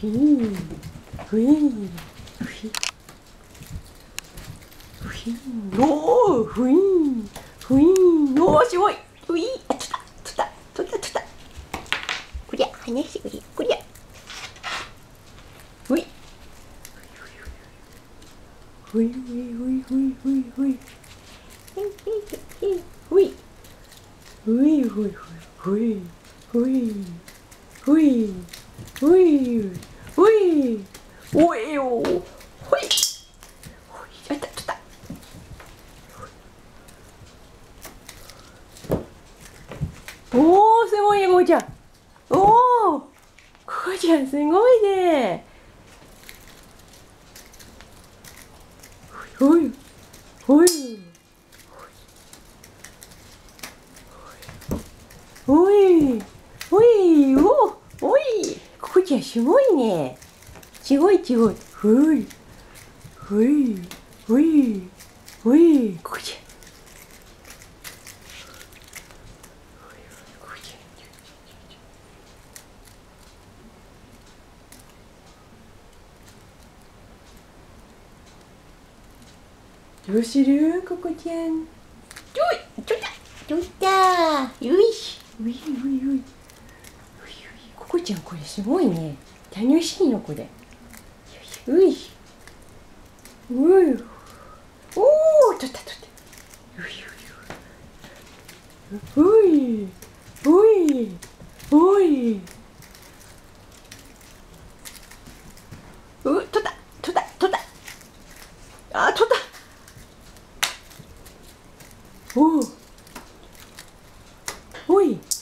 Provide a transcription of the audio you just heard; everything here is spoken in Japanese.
ふいふいふいふい、おお、ふいふい、おお、すごい、ふい、あ、取ったこりゃ、離してくれ、こりゃ、ふいふいふいふいふいふいふいふいふいふいふいふいふいふいふい、おえよ、ほいほい、やった、取った。おお、すごいね、こうちゃん。おお、こうちゃんすごいね。ほいほいほいほい、おおい、こうちゃんすごいね。すごいすごい。ほいほいほいほい、こうちゃん。こうちゃん。どうする、ここちゃん。取ったよし、うい、ここちゃん、これすごいね。楽しいの、これ。うい、おお、取った。おい、おい、おい。取った。あ、取った。おお。おい。